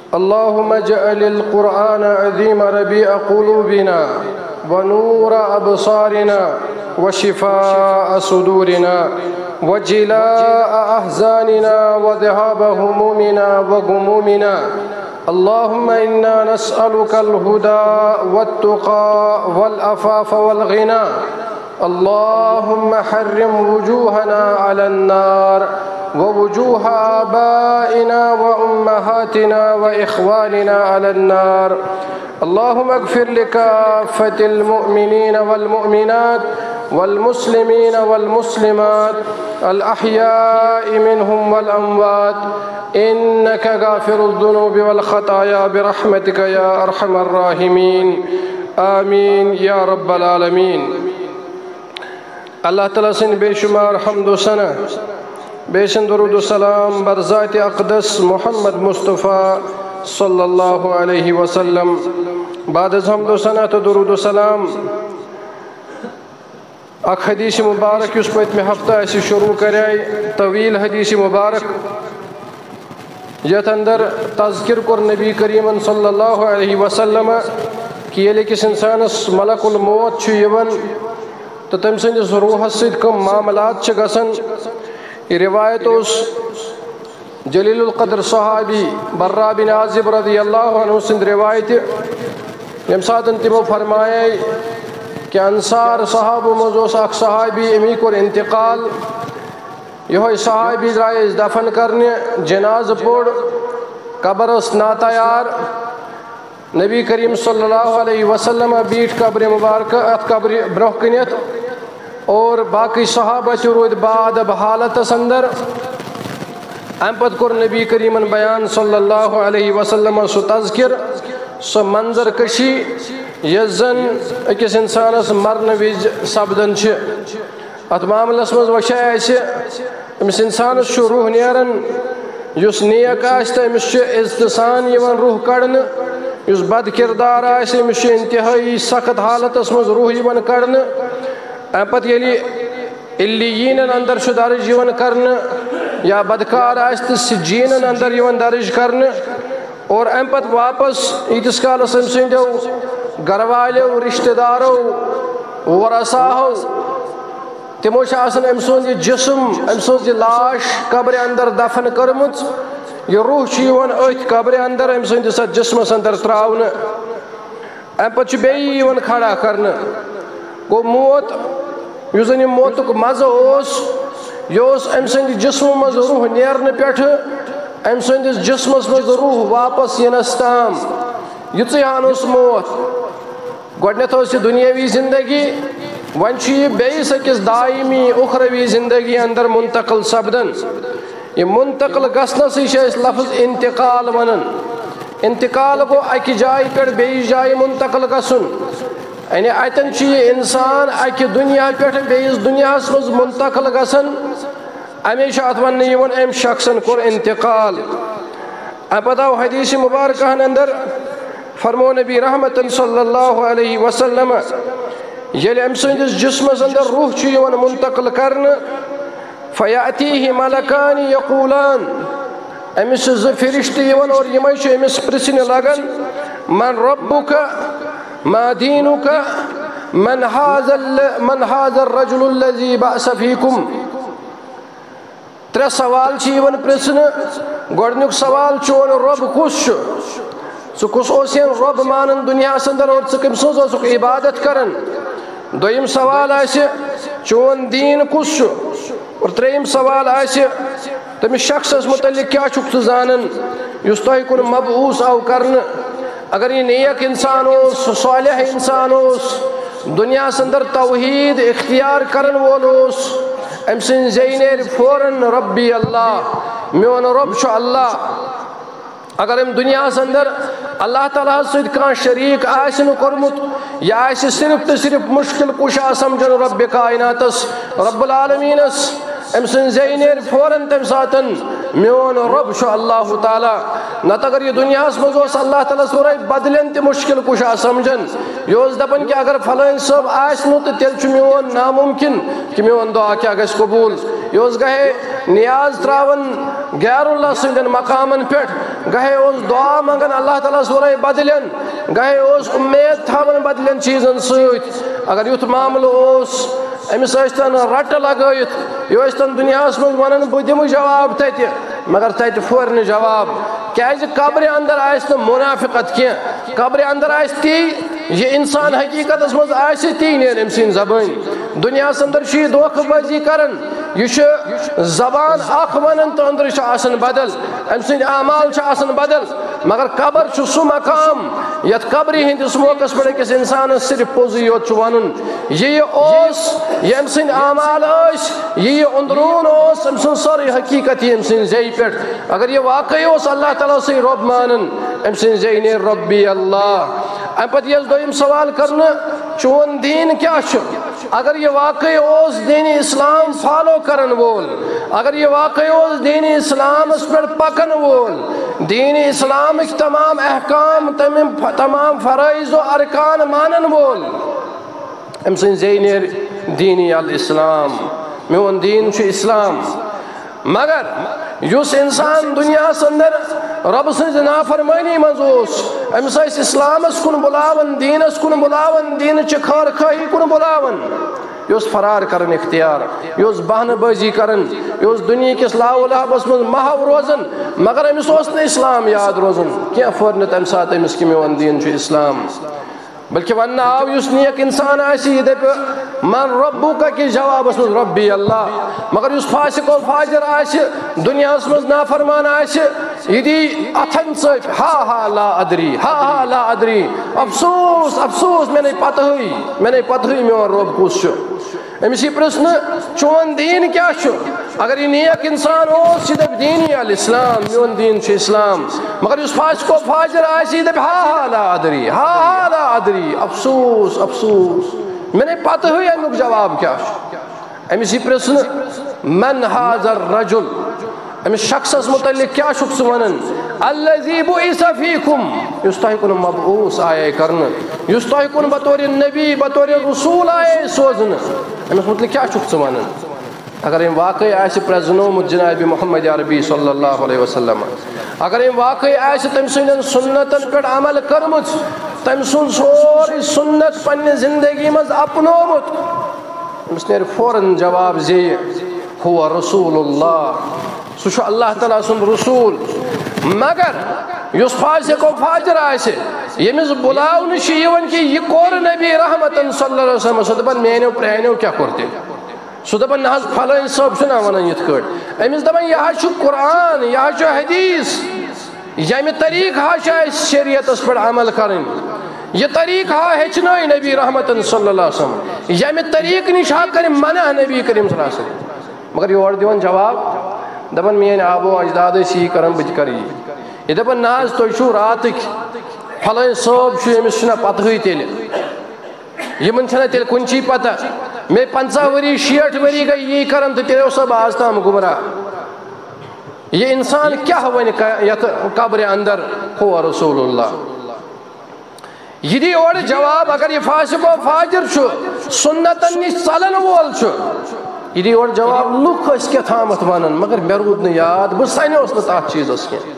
اللهم اجعل القرآن عظيم ربيع قلوبنا ونور أبصارنا وشفاء صدورنا وجلاء أحزاننا وذهاب همومنا وغمومنا. اللهم إنا نسألك الهدى والتقى والعفاف والغنى. اللهم حرم وجوهنا على النار ووجوه آبائنا وأمهاتنا وإخواننا على النار. اللهم اغفر لكافة المؤمنين والمؤمنات والمسلمين والمسلمات الأحياء منهم والأموات إنك غافر الذنوب والخطايا برحمتك يا أرحم الراحمين. آمين يا رب العالمين. اللہ تعالیٰ سن بے شمار حمد و ثنا بے شن درود و سلام بر ذات اقدس محمد مصطفیٰ صلی اللہ علیہ وسلم. بعد از حمد و ثنا تو درود و سلام اک حدیث مبارک اس پتمہ ہفتہ اسی شروع کرے طویل حدیث مبارک یت اندر تذکر کر نبی کریم صلی اللہ علیہ وسلم کہ ییٚلہِ أکِس انسانس ملک الموت چھُ یِوان تو تم سندس روحس سۭتۍ کم معاملات گژھان. یہ روایت اس جلیل القدر صحابی برا بن عازب رضی اللہ عنہ سند روایت یم سات تمو فرمائے کہ انصار صحابہ مز اخ صحابی امی کور انتقال. یہ صحابی درائے دفن کرنے جناز پوڑ قبر اس ناتیار. نبی کریم صلی اللہ علیہ وسلم بیٹھ قبر مبارکہ ات قبر برہ کنیت اور باقی صحابہ رود بادب حالت اندر. ام پت کور نبی کریم بیان صلی اللہ علیہ وسلم سو تذکر سو منظر کشی یس زن اکس انسانس مرن وز سپدان. ات معاملس مز وچھے اسہ امس انسانس چھ روح نیران یس نیک آسہ امس چھ عزتسان یوان روح کڑنے. یس بد کردار آسہ امس چھ انتہائی سخت حالتس مز روح یوان کڑنے. ام پت یلی علیین اندر چھ درج یوان کرنے یا بدکار آسہ تو سجین اندر یوان درج کرنے. اور ام پت واپس ایتس کالس ام سندو گھر والو رشتہ دارو ورثاہو تمو ام سند یہ جسم ام سند یہ لاش قبر اندر دفن کرمت. یہ روح چیون ات قبر اندر ام سندس جسمس اندر تراؤن. ام پت بیان کھڑا کرنا. گو موت یس زن موتک مزہ یہ ام سند جسم مز روح نیرنے پہ ام سندس جسمس مز روح واپس ینس تام. یتھے ہان موت گۄڈنیتھ یہ دنیاوی زندگی ون یہ بیس أکس دائمی اخروی زندگی اندر منتقل سپدان. یہ منتقل گھنس لفظ انتقال ونان. انتقال گو اکہ جائے پہ بیس جائے منتقل گھن. یعنی اتن یہ انسان اکہ دنیا پہ بیس دنیا مز منتقل گھن. امی ات ون ام شخصن کور انتقال. ام پتہ آو حدیث مبارکہ اندر فرمو نبی رحمت صلی اللہ علیہ وسلم یل ام سندس جسمس اندر روح چھ منتقل کرنے فیاتیہ ملکان یقولان امس ز فرشتہ یوان اور یمے چھ امس پرسن لگن من ربک ما دینک من هذا الرجل الذي بعث فيكم. ترے سوال چھ یوان پرسن. گۄڈنیُک سوال چون رب کس چھ ژٕ کس اوسین رب مانن دنیا اندر اور ژٕ کم سٕنٛز اوسُکھ عبادت کران. دویم سوال آسہِ چون دین کس چھ. اور ترٛیٚیِم سوال آسہِ تٔمِس شخصس متعلق کیٛاہ چھُکھ ژٕ زانان یُس تۄہہِ کُن مبعوث آو کرنہٕ. اگر یہ نیک انسان اوس صالح انسان اوس دنیا اندر توحید اختیار کرن وول اوس ام سن زی نیرِ فوراً ربی اللہ میون رب چھُ اللہ. اگر ام دنیا اندر اللہ تعالیٰ سۭتۍ کانٛہہ شریک آسہِ نہٕ کوٚرمُت یہِ آسہِ صرف تو صرف مشکل کشا سمجھن رب کائناتس رب العالمینس ام سن زی نیرِ فوراً تمہِ ساتن میون رب چھُ اللہ تعالیٰ. نتہٕ اگر یہ دنیا مز اوس اللہ تعالیٰ سورے بدلن تہِ مشکل کشا سمجھن. یہ اوس دپان کہ اگر فلٲنۍ صٲب آسہِ نہٕ تہٕ تیٚلہِ چھُ میون ناممکن کہ میون دعا کیٛاہ گژھِ قبوٗل. یہ اوس گژھِ نیاز تراون غیر اللہ سٕنٛدٮ۪ن مقامن پٮ۪ٹھ گہے اس دعا منگن اللہ تعالیٰ سورے بدلن گہے اس امید تھاون بدلن چیزن سیت اگر یوت معاملہ اس امس اشتن رٹ لگائت یہ اشتن دنیا من ونن بہ دم جواب تت مگر تت فورن جواب کیازِ قبر اندر آس منافقت کی قبر اندر آس تی یہ انسان حقیقت مز آس تی نیر ام سن زبان دنیا اندر یہ دھوکہ بازی کرن یہ زبان اخ ونن تو اندر آسن بدل ام سن اعمال آسن بدل مگر قبر سہ مقام یت قبری ہندس موقع پہ أکس انسان صرف پوزی یوت ونن یہ یم سن اعمال یہ اندرون ام سن سوری حقیقت ام سن زی پہ اگر یہ واقعی اللہ تعالیٰ سے رب مانن ام سن زی نیر ربی اللہ ام پتہ یس دویم سوال کرنا چون دین کیا اگر یہ واقعی دین اسلام فالو کرن وول اگر یہ واقعی دین اسلام اس پر پکن وول دین اسلام تمام احکام تمام فرائض و ارکان مانن وول ام سن زی نیر دینی الاسلام میون دین چھ اسلام مگر یس انسان دنیا اندر رب سن نافرمانی مز امس اسلامس کن بلاون دینس کن بلاون دین چہ خیر خواہی کن بلاون یہ فرار کرن اختیار یہ بہن بازی کرن یہ دنیا کس لاو لہبس من محو روزن مگر امس اسلام یاد روزن کیا فورنت ام سات امس کہ میون دین چھ اسلام بلکہ ون آو اس نیک انسان آسی دپ من ربک کہ جواب اس ربی اللہ مگر اس فاسق و فاجر آسی دنیا مز نافرمان آسی یہ دی اتھن سب ہا لا ادری ہا لا ادری افسوس افسوس میں نہیں پتہ ہوئی میون رب کس امس یہ پرسن چون دین کیا اگر یہ نیک انسان اس دپ دینی الاسلام میون دین چھ اسلام مگر اس فاسق و فاجر آسی دپ ہا لا ادری ہا لا ادری افسوس افسوس میں نے پتہ ہوئی امیک جواب کیا امس یہ پرسن من ھذا الرجل امس شخصس متعلق کیا سہ ونن الذی بعث فیکم یس تہ کن مبعوث آئے کرن یس تہ کن بطور نبی بطور رسول آئے سوزن امس متعلق کیا سہ ونن اگر ام واقعی آس پرزنومت جناب محمد عربی صلی اللہ علیہ وسلم اگر ام واقعی آس تم سن سنتن پہ عمل کرمت تم سن سوری سنت پنہ زندگی مز اپنومت امس نیر فوراً جواب زی هو رسول اللہ سہ اللہ تعالیٰ سن رسول مگر یس فاسق و فاجر آس یمس بلاون کہ یہ کور نبی رحمتن صلی اللہ علیہ وسلم سہ دپان میانو پرانو کیا کور تم سہ دپان نہ فلان صاحب چھنا ونان یت کٹ امس دپان یہ قرآن یہ حدیث یمہ طریقہ شریعتس پہ عمل کرن یہ طریقہ ہچن نبی رحمتن صلی اللہ علیہ وسلم یمہ طریق نش کر منع نبی کریم صلی اللہ علیہ وسلم مگر یور دیون جواب دپان میان آبو اجداد یہ کران بت کر یہ دپان نہ تھی چھو راتک فلان صاحب امس چھنا پتہ ہوئی تیل یمن چھنا تیل کنچی پتہ میں 50 وری 60 وری گئی یہ کرن تو تیرے سب آج تام گمراہ یہ انسان کیا ون یت قبر اندر ہو رسول اللہ یہ دی اور جواب اگر یہ فاسق و فاجر سنتن نش چلن وول یہ دی اور جواب لوک اس کیا تھامت ونن مگر مے رود نہ یاد بہ سنوس نہ تات چیزس کی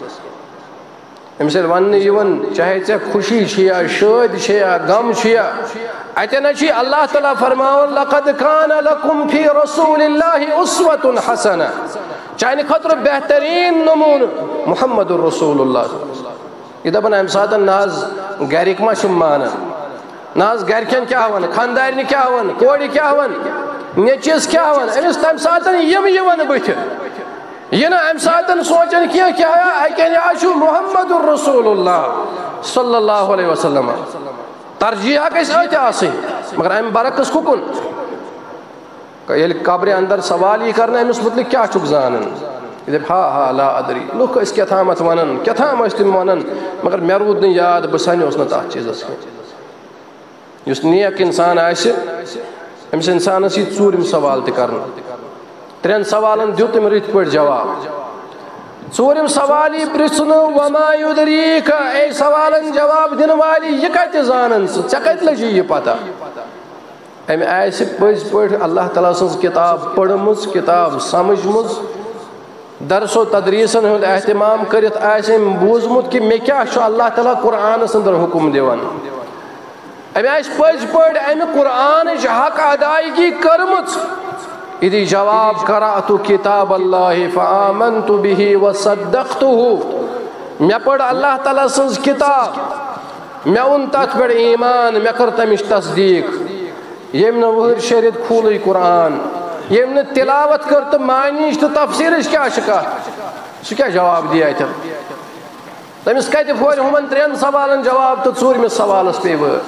امس ون یون چاہے ژے خوشی چھیا شاد چھیا غم چھیا اتنا چھ اللہ تعالیٰ فرماون لقد کان لکم فی رسول اللہ اسوۃ حسنہ چانہ خاطر بہترین نمون محمد الرسول اللہ یہ دپان امہ سات ناز گرک ما مان ناز گرکن کیا ون خاندارن کیا ون کوڑ کیا ون نیچس کیا ون امس تم سات ون بت یہ نا امہ سات سوچن کیا آشو محمد الرسول اللہ صلی اللہ علیہ وسلم ترجیح گھس ات آسن مگر ام برعکس ککن یل قبر اندر سوال یہ کرنا امس متعلق کیا چھ زانن یہ دپ ہا لا ادری لوک اس کیا تھامت ونن کیا تھام اس تم ونن مگر مے رود نہ یاد بہ سنوس نہ تات چیزس یس نیک انسان آس امس انسانس یہ ژوٗرِم سوال تہ کرنا 3 سوالن دیت تم رت پہ جواب ژوٗرِم سوال یہ پرژھن وما یدریک اے سوالن جواب دن والی یہ کت زانن ژے کت لگی یہ پتہ ام آس پز پہ اللہ تعالیٰ سن کتاب پڑھمز کتاب سمجھمز درس و تدریسن ہند اہتمام کرت آسم بوزمت کہ مے کیا اللہ تعالیٰ قرآن اندر حکم دیوان امی آس پز پڑ امی قرآن حق ادائیگی کرمت یہ جواب قرأت کتاب اللہ فآمنت به وصدقته مے پڑ اللہ تعالیٰ سنز کتاب مے اون تت پہ ایمان مے کر تمش تصدیق یم وہر شرید کھولی قرآن یم نے تلاوت کر تو معنیش تو تفسیرش کیا شکا سو کیا جواب دیا تھا تمس کتہ پھور ہمن ترین سوالن جواب تو ژوٗرمِس سوالس پے وٲر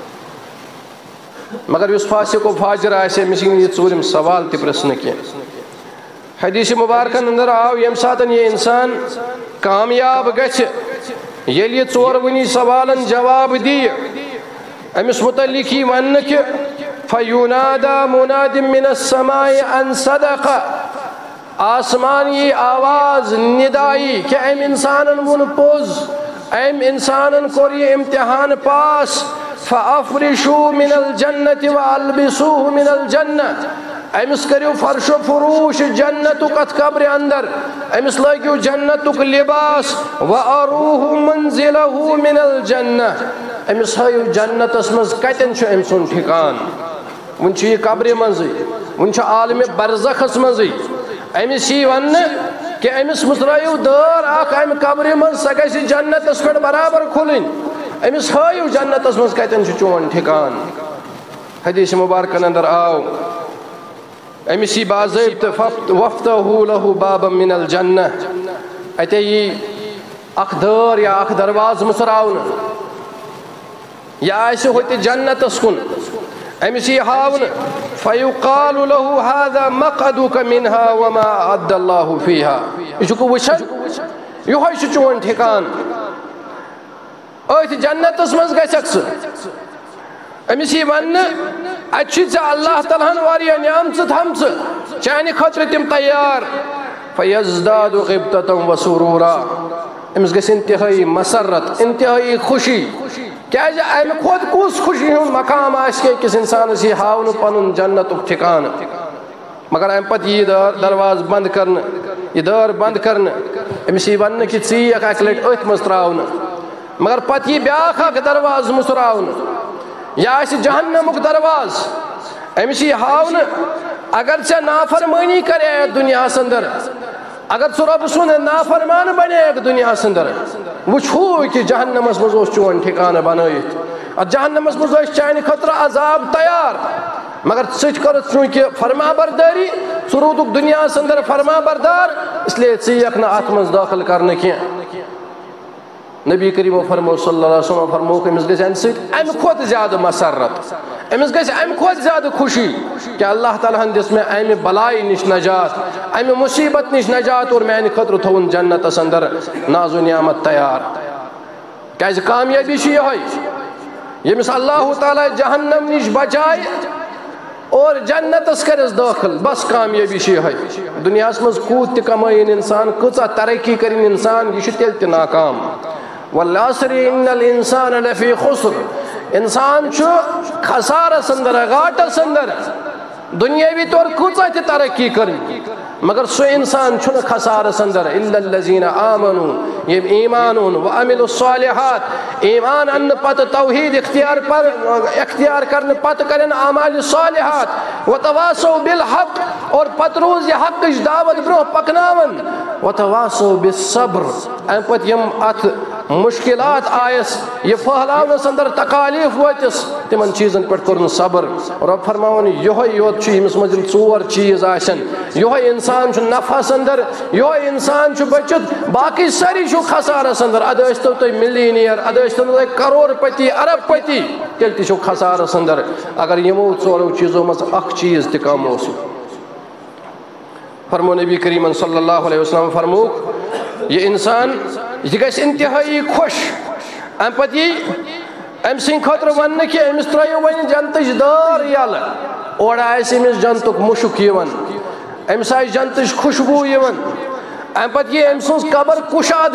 مگر اس فاسق و فاجر آسے أمِس یی نہٕ ژوٗرِم سوال تہِ پرژھنہٕ کینٛہہ حدیث مبارکن اندر آو یم ساتن یہ انسان کامیاب گژھِ ییٚلہِ یہِ ژورؤنی سوالن جواب دی أمِس متعلق یی وننہٕ کہ فَيُنَادَى مُنَادٍ مِّنَ السَّمَاءِ أَن صَدَقَ آسمانی آواز ندائی کہ ایم انسانن ون پوز ایم انسانن کور یہ امتحان پاس فَأَفْرِشُوا مِنَ الْجَنَّةِ وَأَلْبِسُوهُ مِنَ الْجَنَّةِ امس کریو فرش و فروش جنتک ات قبر اندر امس لگیو جنتک لباس وَأَرُوهُ مَنزِلَهُ مِنَ الْجَنَّةِ امس ہایو جنتس مز کتن چھ ام سن ٹھکان ون چھ یہ قبر مزی ون چھ عالم برزخس مزی امس یہ ون کہ امس مسرائیو دار اخ ام قبر مز سہ گژھِ جنتس پہ برابر کھلن امس ہایو جنتس مز کتن چھ چون ٹھکان حدیث مبارکن اندر آو امس یہ باضابطہ وَفْتَحُوا لَهُ بَابًا مِنَ الْجَنَّةِ اتے یہ اخ دار یا اخ درواز مسراون یا ایسے ہوتے جنتس کن امس یہ ہاون فَيُقَالُ لَهُ هَذَا مَقْعَدُكَ مِنْهَا وَمَا أَعَدَّ اللَّهُ فِيهَا یہ چھو وچھن یہ ہوئی چھ چون ٹھکان ایت جنتس مز گژھکھ امس یہ ون اتھ اللہ تعالیٰ واریاہ نعمت تھمژ چانہ خاطر تم تیار فیزداد غبطة وسرورا امس گژھِ انتہائی مسرت انتہائی خوشی کیازِ امہ کھوت کس خوشی ہند مقام آسہِ کہ أکِس انسانس یہ ہاون پنن جنتک ٹھکان مگر امہ پتہٕ یہ درواز بند کرن یہ دار بند کرن امس یہ ون کہ ژیٖکھ اکہ لٹہِ أتھۍ منٛز تراون مگر پتہٕ یہ بیاکھ اکھ درواز مسراون یا اس جہنمک درواز امس یہ ہاون اگر ژےٚ نافرمانی کرے دنیا اندر اگر ژٕ رۄب سُنٛد نافرمان بنے دنیا اندر وچھو کہ جہنمس مز اوس چون ٹھکانہ بنائت ات جہنمس مز اوس چانہ خاطرٕ عذاب تیار مگر ژٕ کٔرٕتھ چونکہ فرما برداری ژٕ روٗدُکھ دنیا اندر فرما بردار اس لیے ژیٖکھ نہٕ اتھ منٛز داخل کرنہٕ کینٛہہ نبی کریم فرمو صلی اللہ علیہ وسلم فرمو کہ امس گژھِ امہ سۭتۍ امہ کھۄتہٕ زیادٕ مسرت امس گژھِ امہ کھۄتہٕ زیادٕ خوشی کہ اللہ تعالیٰ ہن دِژ مےٚ امہ بلائی نش نجات امہ مصیبت نش نجات اور میانہ خٲطرٕ تھوُن جنتس اندر ناز و نعمت تیار کیازِ کامیابی چھ یہے یمس اللہ تعالیٰ جہنم نش بچائے اور جنتس کرس داخل بس کامیابی چھ یہے دنیاس مز کوٗت تہِ کمٲیِن انسان کۭژاہ ترقی کرن انسان یہ چھ تیٚلہِ تہِ ناکام والعصر ان الانسان لفی خسر انسان چھ خسارس اندر گھاٹس اندر دنیاوی طور کۭژاہ تہِ ترقی کرن مگر سو انسان چھُنہٕ خسارس اندر الا الذین آمنوا یم ایمان اون وعملوا الصالحات ایمان ان پتہ توحید اختیار کرنے پتہ کرن اعمال صالحات وتواصوا بالحق اور پتہ روز یہ حقچ دعوت برو پکناون وتواصوا بالصبر ام پتہ یم ات مشکلات آیس یہ پھہلاونس اندر تکالیف واتس تمن چیزن پہ کرن صبر رب فرماون یہوے یوت چھ یمس مز ژور چیز آسن یہوے انسان چھ نفعس اندر یہوے انسان چھ بچت باقی ساری چھ خسارس اندر اد ٲسۍتو تُہۍ ملینئر اد ٲسۍتو تُہۍ کروڑ پتی ارب پتی تیٚلہِ تہِ چھو خسارس اندر اگر یمو ژورو چیزو مز اکھ چیز تہِ کم اوسو فرمو نبی کریم صلی اللہ علیہ وسلم فرمو یہ انسان یہ گژھِ انتہائی خوش ام پتہ ام سٕنٛدِ خٲطرٕ وننہٕ کہ أمِس ترٲیِو وۄنۍ جنتٕچ دار یلہٕ اورٕ آسہِ أمِس جنتُک مُشُک یِوان أمِس آسہِ جنتٕچ خوشبوٗ یِوان ام پتہٕ یی أمۍ سٕنٛز قبر کُشادٕ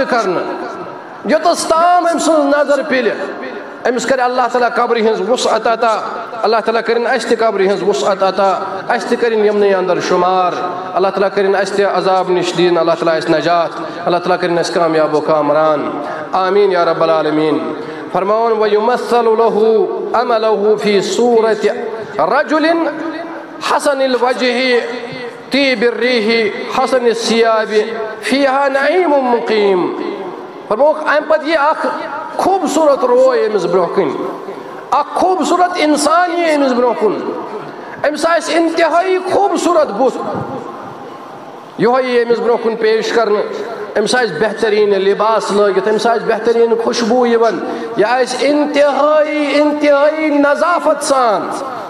کرنہٕ یوٚتس تام أمۍ سٕنٛز نظر پِلہِ أمِس کرِ اللہ تعالیٰ قبرِ ہٕنٛز وسعت عطا اللہ تعالیٰ کرن اس تہ قبر ہنز وسعت عطا اس تہ کرن یمنی اندر شمار اللہ تعالیٰ کرن اس تہ عذاب نش دین اللہ تعالیٰ اس نجات اللہ تعالیٰ کرن اس کامیاب و کامران آمین یا رب العالمین فرماؤن وَيُمَثَّلُ لَهُ عَمَلَهُ فِي صُورَةِ رَجُلٍ حَسَنِ الْوَجْهِ طِيبِ الرِّيحِ حَسَنِ الثِّيَابِ فِيهَا نَعِيمٌ مُقِيمٌ فرموک ام پت یہ اخ خوبصورت روی امس برکن اخ خوبصورت انسان یہ امس برکن امس آس انتہائی خوبصورت بت یہ امس برکن پیش کرنے امس آس بہترین لباس لگت امس آس بہترین خوشبو یوان یہ آس انتہائی نظافت سان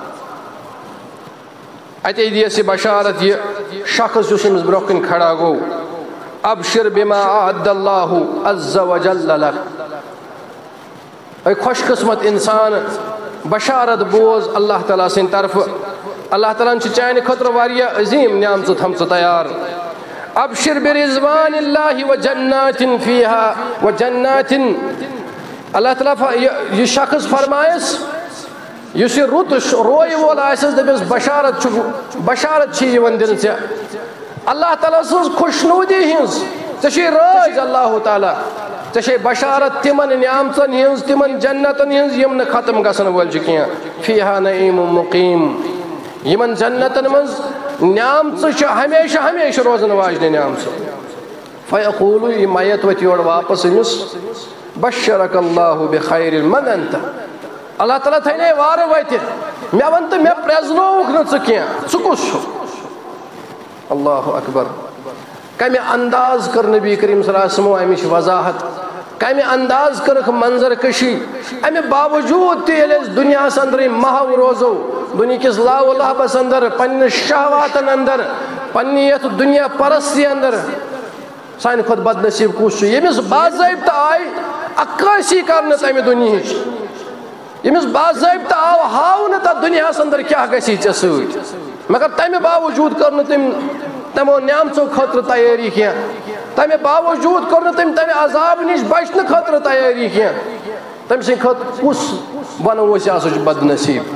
اتے دیسی بشارت یہ شخص جس امس برکن کھڑا گو ابشر بما اعد اللہ عز وجل لک اے خوش قسمت انسان بشارت بوز اللہ تعالیٰ سن طرف اللہ تعالیٰ چانہ خطر واریاہ عظیم نعمت تھمت تیار ابشر برضوان اللہ وجنات فیہا وجنات اللہ تعالیٰ یہ شخص فرمائس اس رت روی وول آسس دپس بشارت یوان دن ژے اللہ تعالیٰ سز خوشنودی ہنز ژے راز اللہ تعالیٰ ژے بشارت تمن نعمتن ہنز تمن جنتن ہنز یم نہ ختم گژھن وول چھ کینٛہہ فیہا نعیم مقیم یمن جنتن منز نعمت ہمیشہ ہمیشہ روزن واجنہ نعمت فیقول یہ میت وت یور واپس امس بشرک اللہ بخیر من انت اللہ تعالیٰ تھینے وار وت مے ون تو مے پریزنوک نہ ژٕ کینٛہہ ژٕ کُس چھُکھ اللہ اکبر کمہ انداز کر نبی کریم صلی اللہ علیہ وسلم امچ وضاحت کمہ انداز کرک منظر کشی امہ باوجود تہ ییٚلہِ أسۍ دنیاہس اندر محو روزو دنیا کس لاو لہبس اندر پنہ شہواتن اندر پنہ یتھ دنیا پرستی اندر سانہ کھت بد نصیب کس یمس باضابطہ آئی عکاسی کرنے تمہ دنیاہچ یمس باضابطہ آو ہاو نہ تتھ دنیاہس اندر کیا گژھی ژےٚ سۭتۍ مگر تمہ باوجود کر تمو نعمتو خاطر تیاری کینٛہہ تمہ باوجود کر تمہ عذاب نش بچنے خاطر تیاری کینٛہہ تم سٕنٛدِ خٲطرٕ کُس بنو أسۍ ہسا چھُ بد نصیب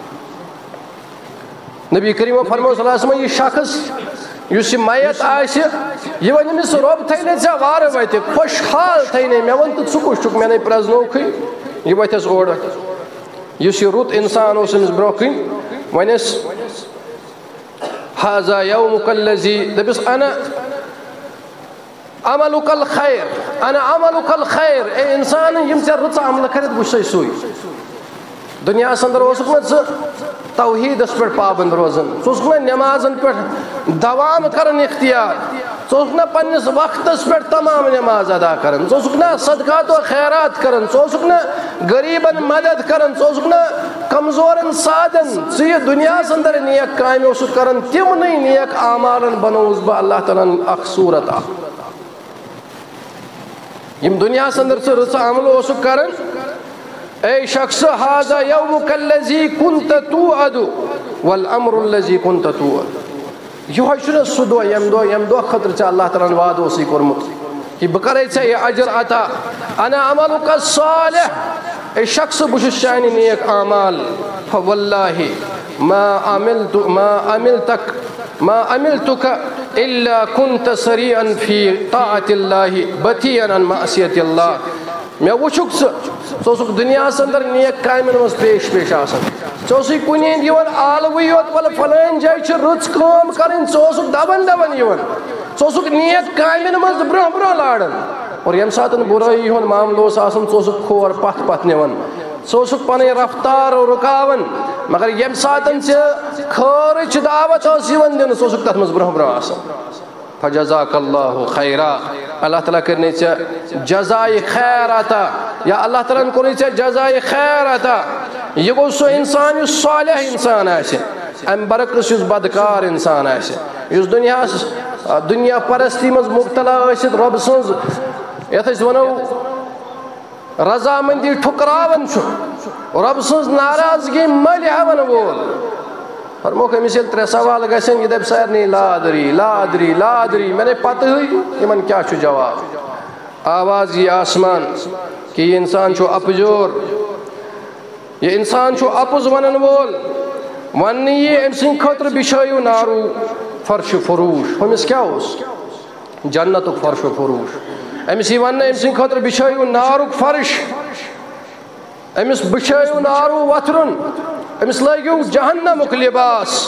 نبی کریم فرمو صلی اللہ علیہ وسلم یہ شخص یس یہ میت آسہِ یہ ون أمِس رۄب تھینے ژےٚ وارٕ وتہِ خوشحال تھینے مےٚ ون تہٕ ژٕ کُس چھُکھ مےٚ نے پرٛزنوکھٕے یہ وتھس اورٕ یُس یہ رُت انسان اوس أمِس برونٛہہ کِنۍ ونیٚس هذا يومك الذي دپس انا عملك الخير انا عملك الخير اے انسان یم ژےٚ رٕژ عملہٕ کٔرِتھ بہٕ چھُسے سُے دنیاہس اندر اوسُکھ نہ ژٕ توحیدس پٮ۪ٹھ پابند روزان ژٕ اوسُکھ نہ نمازن پٮ۪ٹھ دوام کران اختیار ژٕ اوسُکھ نہ پننس وقتس پٮ۪ٹھ تمام نماز ادا کران ژٕ اوسُکھ نہ صدقات و خیرات کران ژٕ اوسُکھ نہ غریبن مدد کران ژٕ اوسُکھ نہ کمزورن سادن ژٕ یہ دنیاہس اندر نیک کامہِ اوسُکھ کران تمنٕے نیک اعمالن بنووُس بہٕ اللہ تعالیٰ ہن اکھ صورت اکھ یم دنیاہس اندر ژٕ رٕژ عملہٕ اوسُکھ کران اے شخص هذا يومك الذي كنت توعد والامر الذي كنت توعد یہ چھُنہ سُہ دۄہ ییٚمہِ دۄہ خٲطرٕ ژےٚ اللہ تعالیٰ ہن وعدٕ اوسُے کوٚرمُت کہ بہٕ کرے ژےٚ یہِ اجر عطا انا عملك الصالح اے شخص بہٕ چھُس چانہِ نیک اعمال فوالله ما عملتك الا كنت سريعا في طاعة الله بطيئا عن معصية الله مے وچھُکھ ژٕ اوسُکھ دنیاہس اندر نیک کامٮ۪ن منٛز پیش آسان ژےٚ اوسُے کُنہِ ہِنٛدۍ یِوان آلوٕے یوت وَلہٕ فلٲنۍ جایہِ چھِ رٕژ کٲم کَرٕنۍ ژٕ اوسُکھ دبن یِوان ژٕ اوسُکھ نیک کامٮ۪ن منٛز برونٛہہ لاران اور ییٚمہِ ساتہٕ بُرٲیی ہُنٛد معاملہٕ اوس آسان ژٕ اوسُکھ کھور پتھ نِوان ژٕ اوسُکھ پنٕنۍ رفتار رُکاوان مگر ییٚمہِ ساتہٕ ژےٚ خٲرٕچ دعوت ٲس یِوان دِنہٕ ژٕ اوسُکھ تتھ منٛز برونٛہہ آسان فجزاک اللہ خیرا اللہ تعالیٰ کرنے ژےٚ جزائے خیر عطا یا اللہ تعالیٰ ہن کوٚرنٕے ژےٚ جزائے خیر عطا یہ گوٚو سُہ انسان یُس صالح انسان آسہِ امہِ برعکس یُس بدکار انسان آسہِ یُس دنیا پرستی منٛز مبتلا ٲسِتھ رۄبہٕ سٕنٛز یتھ أسۍ ونو رضامندی ٹھُکراوان چھُ رۄبہٕ سٕنٛز ناراضگی مٔلۍ ہٮ۪وان وول فرموکھ أمِس ییٚلہِ 3 سوال گژھن یہِ دپہِ سارنٕے لادری مےٚ نے پتہٕے یِمن کیٛاہ چھُ جواب آواز یی آسمان کہ یہ انسان چھُ اپجور یہ انسان چھو اپز ونن وول ون یہ ام سن خاطر بچھایو نارو فرش فروش ہمس کیا اس جنت فرش و فروش امس یہ ون ام سن خاطر بچھایو نارک فرش امس بچھایو نارو وترن امس لگیو جہنمک لباس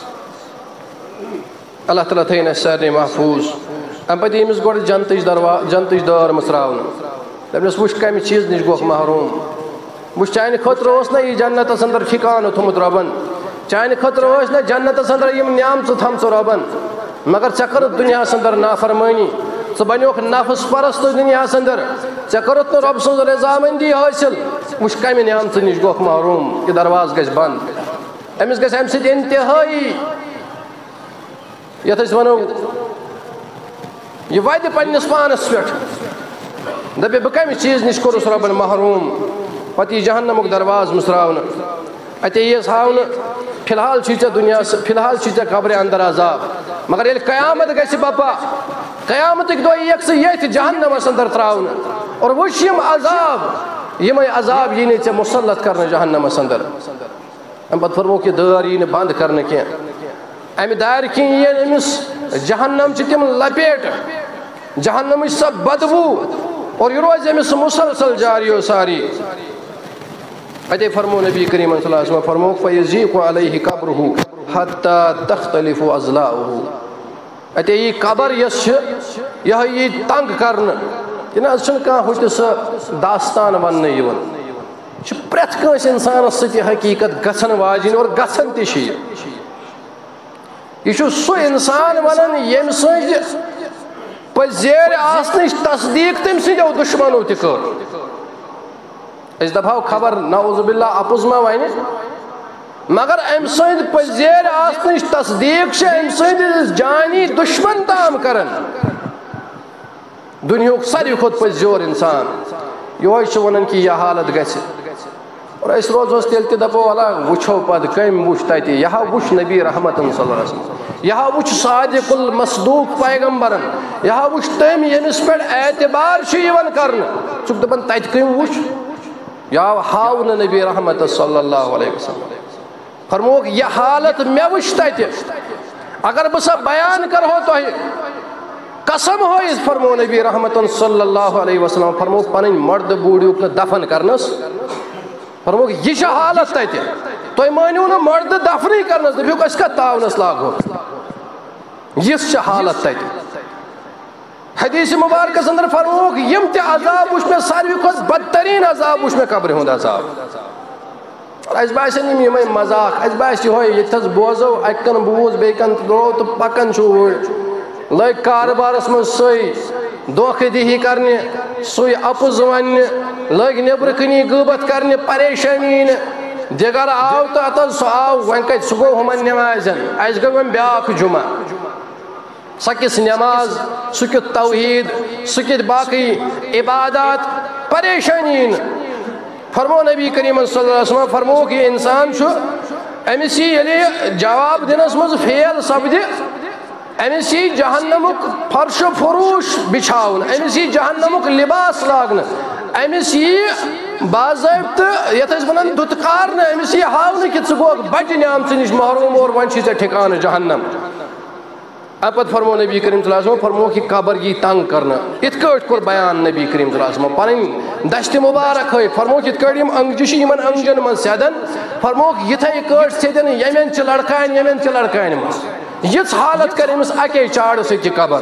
اللہ تعالیٰ تھین سارے محفوظ ام پتہ امس گوڑ جنتچ دار مصراون دپنس وچ کمہ چیز نش گوک محروم وچ چانہ خاطر اس نا یہ جنتس اندر ٹھکانہ تھومت ربن چانہ خاطر اس نا جنتس اندر یم نعمت تھمژ ربن مگر ژے کٔرٕتھ دنیاہس اندر نافرمٲنی ژٕ بنیوکھ نفس پرست دنیاہس اندر ژے کٔرٕتھ نہٕ رۄب سٕنٛز رضامندی حٲصِل وچھ کمہ نعمتہٕ نش گوکھ محروم یہ درواز گژھِ بند امس گژھِ امہ سۭتۍ انتہٲیی یتھ أسۍ ونو یہ واتہِ پننس پانس پٮ۪ٹھ دپہِ بہٕ کمہِ چیٖز نش کوٚرُس رۄبن محروم پتہٕ یی جہنمُک درواز مُژراونہٕ اتے ییٖژ ہاونہٕ فی الحال چھی ژےٚ دنیاہس فی الحال چھی ژےٚ قبرِ اندر عذاب مگر ییٚلہِ قیامت گژھِ بپا قیامتٕکۍ دۄہ یِیَکھ ژٕ ییٚتھۍ جہنمس اندر ترٛاونہٕ اور وٕچھ یِم عذاب یِمے عذاب یی نہٕ ژےٚ مُسلط کرنہٕ جہنمس اندر امہِ پتہٕ فرموکھ یہِ دٲر یی نہٕ بنٛد کرنہٕ کینٛہہ امہِ دارِ کِنۍ یِن أمِس جہنم چہِ تِم لپیٹ جہنمٕچ سۄ بدبوٗ اور یہ روز أمِس مسلسل جاری و ساری اتے فرمو نبی کریم صلی اللہ علیہ وسلم فرمو فیضیق علیہ قبرہ حتی تختلف اضلاعہ اتے یہ قبر یس یہ تنگ کرن کہ نا چھن کان ہوت سہ داستان ون یون چھ پرت کانس انسانس ستی حقیقت گژھن واجن اور گژھن تہ چھ یہ چھ سو انسان ونن یم سٕنٛزِ پزیر آسنٕچ تصدیق تم سٕنٛدیو دشمنو تہ کر اس دفعہ خبر نعوذ باللہ اپز ما ون مگر ام سند پزیر آسنچ تصدیق چھ ام سند جانی دشمن تام کرن دنیاک ساروی کھوت پزیور انسان یہ چھ ونان کہ یہ حالت گژھِ اور اس روزوس تیل تہ دپو والا وچھو پد کم وچھ تتہ یہ وچھ نبی رحمت صلی اللہ علیہ وسلم یہ وچھ صادق المصدوق پیغمبرن یہ وچھ تم یمس پہ اعتبار چھ یوان کرن ژٕ دپان تتہ کم وچھ یا ہاو نبی رحمت صلی اللہ علیہ وسلم فرموک یہ حالت میں وچھ تتہ اگر بہ سا بیان کرہو تہ قسم ہو اس فرمو نبی رحمت صلی اللہ علیہ وسلم فرموک پن مرد بوڑیوک دفن کرنس فرموک یہ حالت تتہ تہ مانیو نا مرد دفن کرنس دپیوک اس کا تاونس لاگو یہ حالت تتہ حدیث مبارکس اندر فرموک یم تہ عذاب وچھ میں ساروی کھوت بدترین عذاب وچھ میں قبر ہند عذاب اس باسن یم یمے مذاق اس باس یہ یتھس بوزو اکن بوز بیکن درو تو پکن چھو لگ کاربارس من سوی دھوکہ دہی کرنے سوی اپز ون لگ نیبر کنی غیبت کرنے پریشانی دگر آو تو اتن سو آو ون کت سہ گو ہمن نمازن اس گو ون بیاکھ جمعہ سہ کس نماز سہ کت توحید سہ کت باقی عبادات پریشانی فرمو نبی کریم صلی اللہ علیہ وسلم فرمو کہ انسان چھو امس یہ جواب دنس مز فیل سپد امس یہ جہنمک فرش و فروش بچھاون امس یہ جہنمک لباس لاگن امس یہ باضابطہ یتھ ونان دتکارن امس یہ ہاون کہ ژٕ گوکھ بڑِ نعمتہِ نش محروم اور ون چھی ژےٚ ٹھکانہٕ جہنم پتہ فرمو نبی کریم صلی اللہ علیہ وسلم فرمو کہ قبر یہ تنگ کرنا ات کٹ کور بیان نبی کریم صلی اللہ علیہ وسلم پن دشت مبارک ہے فرمو ات کٹ یم انگجہ یمن انگجن من سیدن فرمو یتھے کٹ سیدن یمن چ لڑکان من یس حالت کر امس اکے چاڑ سۭتۍ قبر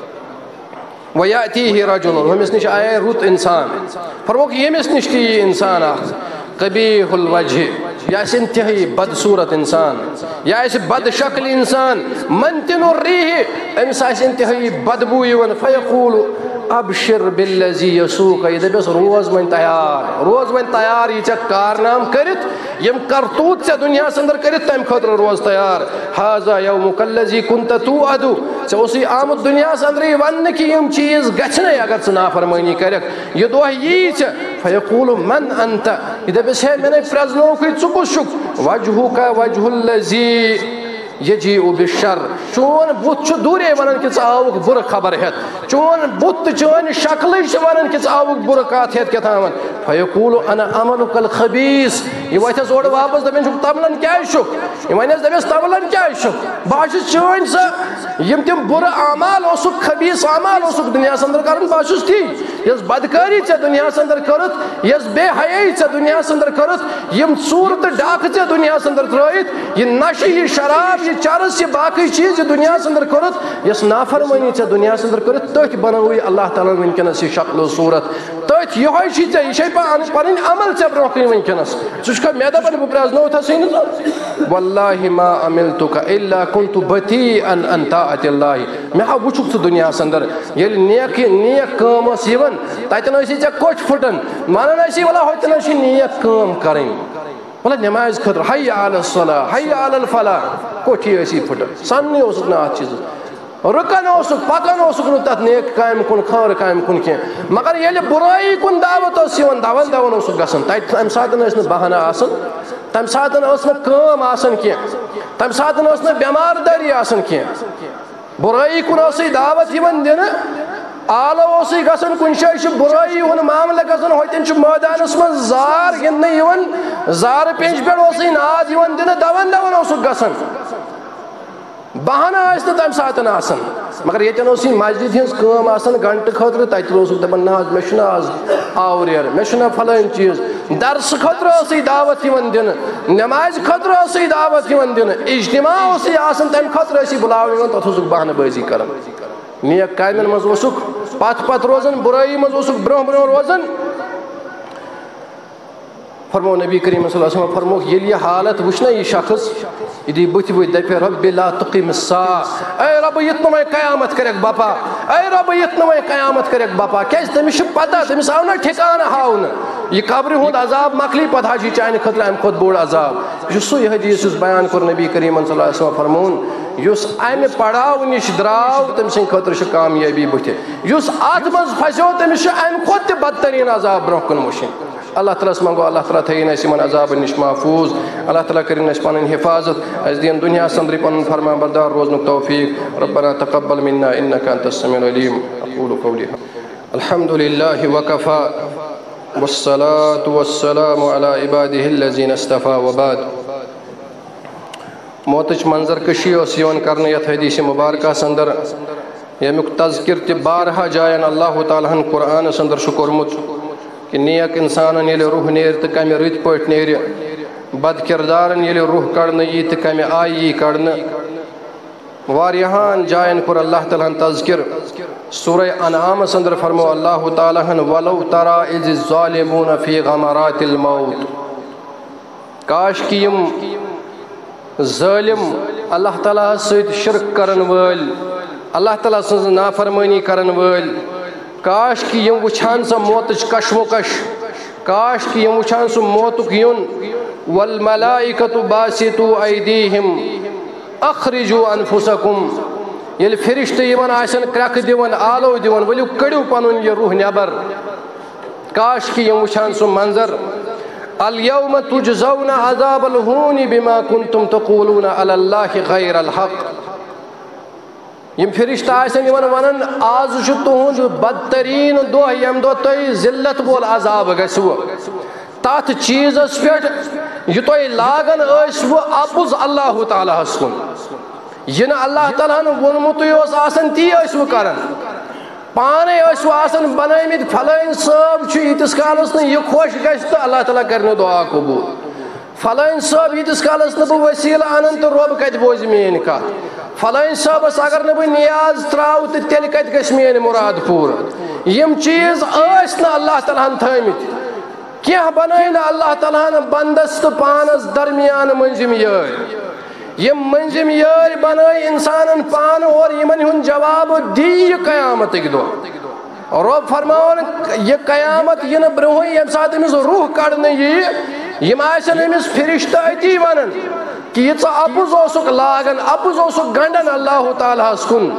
ویاتیہ رجل ہمس نش آئے رت انسان فرمو یمس نش تہ یہ انسان قبیح الوجہ یا انتہائی بدصورت انسان یا بد شکل انسان منتن الریح امس انتہائی بدبو یوان فیقول ابشر بالذی یسوق یہ دپس روز من تیار یہ ژےٚ کارنام کرت یم کرتوت ژےٚ دنیاہس اندر کرت تمہ خاطر روز تیار ھذا یومک الذی کنت توعد ژےٚ اوسُے آمت دنیاہس اندر یہ وننہٕ کہ یم چیز گژھنے اگر ژٕ نافرمٲنی کرکھ یہ دۄہ یی ژےٚ فیقول من انت یہ دپس ہے میں نے پرزنوکھٕے ژٕ کُس چھُکھ وجہک وجہ الذی یجیء بالشر چون بت چھ دورے ونان کہ ژٕ آوُکھ بُرٕ خبر ہیتھ چون بت چون شکل چھ ونان کہ ژٕ آوُکھ بُرٕ کتھ ہیتھ کیٛاہ تھاوان فیقول انا عملک الخبیث یہ وتھس اور واپس دپان چھُ تملن کیٛازِ چھُکھ یہ ونیس دپیس تملن کیٛازِ چھُکھ بہٕ چھُس چٲنۍ سا یم تم برٕ اعمال اوسُکھ خبیث اعمال اوسُکھ دُنیاہس اندر کرُن بہٕ چھُس تی یس بدکاری ژےٚ دُنیاہس اندر کٔرٕتھ یس بے حیٲیی ژےٚ دُنیاہس اندر کٔرٕتھ یم ژوٗرٕ تہٕ ڈاکہٕ ژےٚ دُنیاہس اندر ترٲیِتھ یہ نشہٕ یہ شراب یہ چرس یہ باقی چیز یہ دُنیاہس اندر کٔرٕتھ یس نافرمٲنی ژےٚ دُنیاہس اندر کٔرٕتھ تٔتھۍ بنووٕے اللہ تعالیٰ ہن وٕنکیٚنس یہ شکل و صوٗرت تٔتھۍ یِہوے چھُے ژےٚ یہِ چھے پنٕنۍ عمل ژےٚ برونٛہہ کَنہِ وٕنکیٚنس ژٕ چھُکھا مےٚ دپان بہٕ پرٛزنوتھسٕے نہٕ ژٕ واللہ ما عملتک الا كنت بطیئا عن طاعة اللہ مےٚ ہا وٕچھُکھ ژٕ دُنیاہس اندر ییٚلہِ نیک کٲم ٲس یِوان تتٮ۪ن ٲسی ژےٚ کوٚٹھۍ پھٕٹان ونان ٲسی وَلا ہوتٮ۪ن ٲسی نیک کٲم کرٕنۍ وَلا نٮ۪مازِ خٲطرٕ حی علی الصلاۃ حی علی الفلاح کوٚٹھی ٲسی پھٕٹان سننٕے اوسُکھ نہٕ اتھ چیٖزس رُکان اوسُکھ پکان اوسُکھ نہٕ تتھ نیک کامہِ کُن خٲر کامہِ کُن کینٛہہ مگر ییٚلہِ برٲیی کُن دعوت ٲس یِوان دون اوسُکھ گژھان تتہِ تمہِ ساتہٕ ٲسۍ نہٕ بہانہٕ آسان تمہِ ساتہٕ ٲس نہٕ کٲم آسان کینٛہہ تمہِ ساتہٕ ٲس نہٕ بٮ۪مار دٲری آسان کینٛہہ برٲیی کُن ٲسٕے دعوت یِوان دِنہٕ آلو اوسٕے گژھان کُنہِ جایہِ چھُ برٲیی ہُنٛد معاملہٕ گژھان ہوتٮ۪ن چھُ مٲدانس منٛز زار گِنٛدنہٕ یِوان زارٕ پیٚنٛجہِ پٮ۪ٹھ اوسٕے ناد یِوان دِنہٕ دون اوسُکھ گژھان بہانہٕ ٲسۍ نہٕ تمہِ ساتہٕ آسان مگر ییٚتٮ۪ن اوس یہِ مسجد ہٕنٛز کٲم آسان گنٹہٕ خٲطرٕ تتہِ اوسُکھ دپان نہ حظ مےٚ چھُنہٕ آز آوریر مےٚ چھُنہ فلٲنۍ چیٖز درسہٕ خٲطرٕ ٲسٕے دعوت یِوان دِنہٕ نٮ۪مازِ خٲطرٕ ٲسٕے دعوت یِوان دِنہٕ اجتماع اوسٕے آسان تمہِ خٲطرٕ ٲسی بُلاونہٕ یِوان تتھ اوسُکھ بہانہٕ بٲزی کران نیک کامٮ۪ن منٛز اوسُکھ پتھ روزان برٲیی منٛز اوسُکھ برونٛہہ روزان فرمو نبی کریم صلی اللہ علیہ وسلم فرموکھ ییٚلہِ یہِ حالت وٕچھ نا یہِ شخص یہِ دی بٕتھِ بٕتھِ دپہِ رۄبِ لا تقیم الساعة اے رۄبہٕ یِتھ نہٕ وۄنۍ قیامت کریکھ بپا اے رۄبہٕ یِتھ نہٕ وۄنۍ قیامت کریکھ بپا کیازِ تٔمِس چھُ پتہ تٔمِس آو نہ ٹھِکانہٕ ہاونہٕ یہ قبرِ ہُنٛد عذاب مۄکلی پتہٕ حظ چھُ چانہِ خٲطرٕ امہِ کھۄتہٕ بوٚڑ عذاب یہِ چھُ سُے حدیث یُس بیان کوٚر نبی کریٖمن صلی اللہ علیہ وسلم فرموُن یُس امہِ پڑاو نِش درٛاو تٔمۍ سٕنٛدِ خٲطرٕ چھِ کامیٲبی بٕتھِ یُس اتھ منٛز پھسیو تٔمِس چھُ امہِ کھۄتہٕ تہِ بدتریٖن عذاب برونٛہہ کُن وٕچھِنۍ اللہ تعالیٰ ہس منگو اللہ تعالیٰ تھٲیِن اَسہِ یِمن عذابن نِش محفوٗظ اللہ تعالیٰ کٔرِنۍ اَسہِ پنٕنۍ حفاظت اَسہِ دِیِن دُنیاہس اندرٕے پنُن فرمان بردار روزنُک توفیٖق ربنا تقبل منا انك انت السميع العليم اقول قولي الحمد لله وكفى والصلاة والسلام على عباده الذين اصطفى وبعد موتٕچ منظر کشی ٲس یِوان کرنہٕ یتھ حدیث مبارکس اندر ییٚمیُک تذکر تہِ بارہا جاین اللہ تعالیٰ ہن قرآنس اندر چھُ کوٚرمُت کہ نیک انسانن ییٚلہِ روح نیرِ تہٕ کمہِ رٕتۍ پٲٹھۍ نیرِ بد کردارن ییٚلہِ روح کڑنہٕ یی تہٕ کمہِ آیہِ یی کڑنہٕ واریاہن جاین کوٚر اللہ تعالیٰ ہن تذکر سورہ انعامس اندر فرمو اللہ تعالیٰ ہن ولو ترى اذ الظالمون في غمرات الموت کاش کہ یم ظٲلم اللہ تعالیٰ سۭتۍ شرک کرن وٲلۍ اللہ تعالیٰ سٕنٛز نافرمٲنی کرن وٲلۍ کاش کہ یم وٕچھان سۄ موتٕچ کشمکش کاش کہ یم وٕچھان سُہ موتُک یُن والملائکۃ باسطوا ایدیہم اخرجوا انفسکم ییٚلہِ فرشتہٕ یِمن آسن کرٛٮ۪کہٕ دِوان آلو دِوان ؤلِو کٔڑِو پنُن یہِ روح نٮ۪بر کاش کہ یم وٕچھان سُہ منظر الیوم تجزون عذاب الہون بما کنتم تقولون علی اللہ غیر الحق یم فرشتہٕ آسن یِمن ونان آز چھُ تُہُنٛد بدتریٖن دۄہ ییٚمہِ دۄہ تۄہہِ ذلت وول عذاب گژھوٕ تتھ چیٖزس پٮ۪ٹھ یہِ تۄہہِ لاگان ٲسوٕ اپُز اللہ تعالیٰ ہس کُن یہِ نہٕ اللہ تعالیٰ ہن ووٚنمُتٕے اوس آسان تی ٲسوٕ کران پانے ٲسوٕ آسان بنٲومٕتۍ فلٲنۍ صٲب چھُ ییٖتِس کالس نہٕ یہِ خۄش گژھِ تہٕ اللہ تعالیٰ کرِ نہٕ دُعا قبوٗل فلٲنۍ صٲب ییٖتِس کالس نہٕ بہٕ ؤسیٖلہٕ انان تہٕ رۄب کتہِ بوزِ میٲنۍ کتھ فلٲنۍ صٲبس اگر نہٕ بہٕ نیاز تراوٕ تہٕ تیٚلہِ کتہِ گژھِ میٲنۍ مُراد پوٗرٕ یم چیٖز ٲسۍ نہٕ اللہ تعالیٰ ہن تھٲمٕتۍ کینٛہہ بنٲے نہٕ اللہ تعالیٰ ہن بندس تہٕ پانس درمیان مٔنٛزِم یٲرۍ یم مٔنٛزِم یٲرۍ بنٲے انسانن پانہٕ اور یمن ہُنٛد جواب دی یہِ قیامتٕکۍ دۄہ رۄب فرماوان یہِ قیامت یِنہٕ برونٛہٕے ییٚمہِ ساتہٕ أمِس روح کڑنہٕ یِیہِ یم آسن أمِس فرشتہٕ أتی ونان کہ یہ ژٕ اپُز اوسُکھ لاگان اپُز اوسُکھ گنڈان اللہ تعالیٰ ہس کُن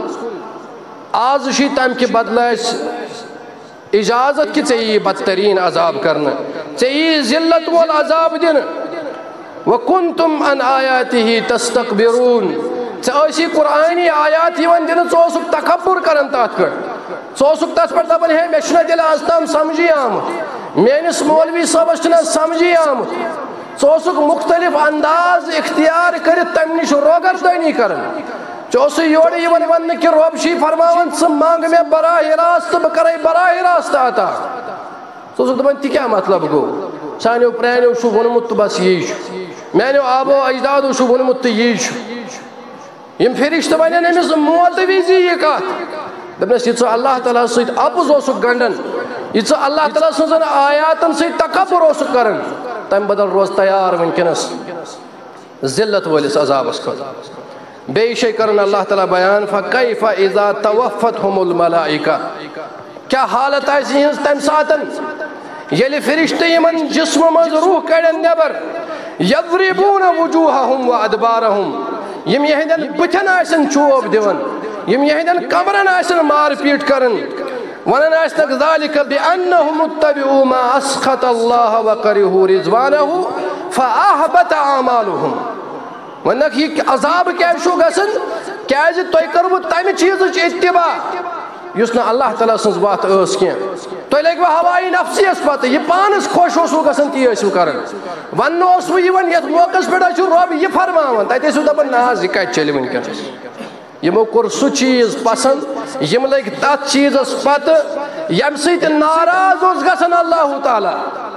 آز چھُے تمہِ کہِ بدلہٕ اَسہِ اجازت کہ ژےٚ یی بدتریٖن عذاب کرنہٕ ژےٚ یی ذلت وول عذاب دِنہٕ وَكُنْتُمْ عَنْ آيَاتِهِ تَسْتَكْبِرُونَ ژےٚ ٲسی قرآنی آیات یِوان دِنہٕ ژٕ اوسُکھ تکبُر کران تتھ پٮ۪ٹھ ژٕ اوسُکھ تتھ پٮ۪ٹھ دپان ہے مےٚ چھُنہ تیٚلہِ آز تام سمجھی آمُت میانس مولوی صاحبس چھنا سمجھی آمت ثوسک مختلف انداز اختیار کرت تم نش روگردانی کرن چوسے یوڑ یون ون کہ رب چھی فرماون ث مانگ میں براہ راست بہ کرے براہ راست عطا ثوسک دپان تہ کیا مطلب گو سانیو پرانیو چھ وونمت تو بس یی میانیو آبو اجدادو چھ وونمت تو یی یم فرشتہ ونن امس موت وزی یہ کت دپنس یہ اللہ تعالیٰ سۭتۍ اپُز اوسُکھ گنڈان یہ اللہ تعالیٰ سٕنٛزن آیاتن سۭتۍ تکبر اوسُکھ کران تمہ بدل روز تیار ونکینس ذلت وٲلِس عذابس خٲطرٕ بیٚیہِ شے کرن اللہ تعالیٰ بیان فکیف اذا توفتهم الملائکہ کیا حالت آسہِ یہنٛز تمہِ ساتن ییٚلہِ فرشتہٕ یمن جسمہٕ منٛز روح کڑن نیبر یضربون وجوہهم وادبارهم یم یہندین بتھن آسن چوب دِوان یم یہندین کمرن آسن مار پیٹ کرن ونن آسنک ذالک بانہم اتبعوا ما اسخط اللہ وکرہوا رضوانہ فاحبط اعمالهم ونک یہ عذاب کیا شو گسن کیاز تُہۍ کرو تمہ چیزچ اتباع یس نہ اللہ تعالیٰ سٕنٛز وتھ ٲس کینٛہہ تُہۍ لٔگوٕ ہوایی نفسیس پتہٕ یہ پانس خۄش اوسوٕ گژھان تی ٲسِو کران وننہٕ اوسوٕ یِوان یتھ موقعس پٮ۪ٹھ چھُ رۄب یہِ فرماوان تتہِ ٲسِو دپان نہ حظ یہِ کتہِ چلہِ وٕنکیٚنس یمو کوٚر سُہ چیٖز پسند یم لٔگۍ تتھ چیٖزس پتہٕ ییٚمہِ سۭتۍ ناراض اوس گژھان اللہ تعالیٰ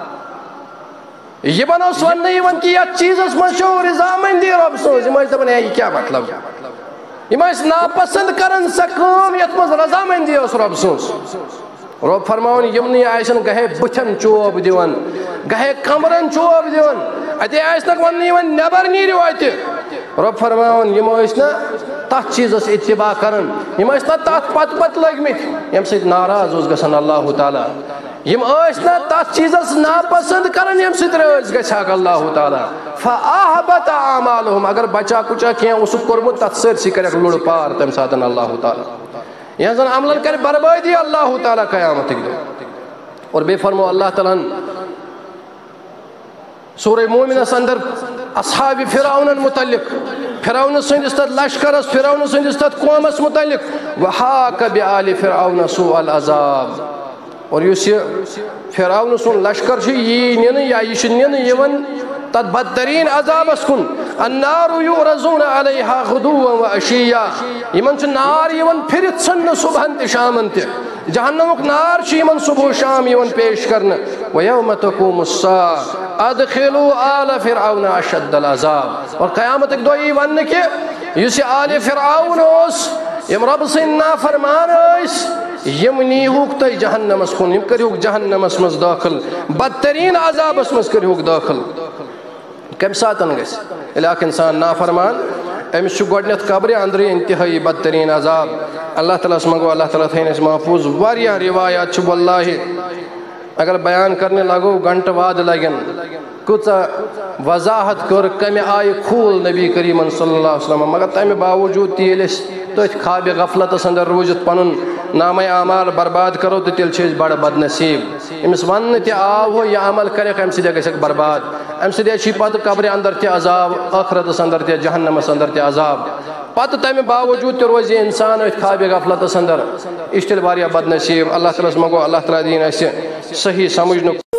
یمن اوس وننہٕ یِوان کہ یتھ چیٖزس منٛز چھو رضامندی رۄب سٕنٛز یم ٲسۍ دپان ہے یہِ کیاہ مطلب یم ٲسۍ ناپسند کران سۄ کٲم یتھ منٛز رضامندی ٲس رۄب سٕنٛز رب فرماون یمنٕے آسن گہے بتھن چوب دِوان گہے کمرن چوب دِوان اتے آسنک وننہٕ یِوان نیبر نیٖرِو اتہِ رب فرماون یم ٲسۍ نہ تتھ چیٖزس اتباع کران یم ٲسۍ نہ تتھ پتہٕ لٔگمٕتۍ ییٚمہِ سۭتۍ ناراض اوس گژھان اللہ تعالیٰ یم ٲسۍ نہ تتھ چیٖزس ناپسند کران ییٚمہِ سۭتۍ رٲضۍ گژھِ اللہ تعالیٰ فاحبط اعمالهم اگر بچا کچا کینٛہہ اوسُکھ کوٚرمُت تتھ سٲرسٕے کرکھ لُڑٕ پار تمہِ ساتہٕ اللہ تعالیٰ یہنزن عملن کر بربادی اللہ تعالیٰ قیامت دۄہ اور بے فرمو اللہ تعالیٰ سورہ مومنس اندر اصحاب فرعون متعلق فرعون سندس تت لشکرس فرعون سندس تت قومس متعلق وحاک بآل فرعون سوء العذاب اور یس یہ فرعون سن لشکر یہ نن یا یہ نن یون تت بدترین عذابس کن النار یعرضون علیہا غدوا وعشیا یمن چھ نار یون پھرت ژھننہٕ صبحن تہ شامن تہ جہنمک نار چھ یمن صبح و شام یون پیش کرنہ ویوم تقوم الساعة ادخلوا آل فرعون اشد العذاب اور قیامتک دۄہ یی وننہ کہ یس آل فرعون اوس یم رب سٕنٛدۍ نافرمان ٲسۍ یم نیٖہوٗکھ تُہۍ جہنمس کُن یم کٔرۍہوٗکھ جہنمس منٛز دٲخل بدترین عذابس منٛز کٔرۍہوٗکھ دٲخل کمہِ ساتن گژھِ ییٚلہِ اکھ انسان نافرمان أمس چھُ گۄڈنٮ۪تھ قبرِ اندرٕے انتہٲیی بدترین عذاب اللہ تعالیٰ ہس منگو اللہ تعالیٰ تھٲیِن اَسہِ محفوظ واریاہ روایات چھِ واللہ اگر بیان کرنے لگو گھنٹہ واد لگن کۭژاہ وضاحت کر کمہِ آیہِ کھوٗل نبی کریٖمن صلی اللہ علیہ وسلم مگر تمہِ باوجوٗد تہِ ییٚلہِ أسۍ تٔتھۍ خوابِ غفلتس اندر روٗزِتھ پنُن نامے اعمال برباد کرو تہٕ تیٚلہِ چھِ أسۍ بڑٕ بدنصیٖب أمِس وننہٕ تہِ آو ہو یہِ عمل کرٮ۪کھ امہِ سۭتۍ گژھٮ۪کھ برباد امہِ سۭتۍ چھِ پتہٕ قبرِ اندر تہِ عذاب ٲخرتس اندر تہِ جہنمس اندر تہِ عذاب پتہٕ تمہِ باوجوٗد تہِ روزِ انسان أتھۍ خوابِ غفلتس اندر یہِ چھُ تیٚلہِ واریاہ بدنصیٖب اللہ تعالیٰ ہس منگو اللہ تعالیٰ دِیِن اَسہِ صحیح سمجھنُک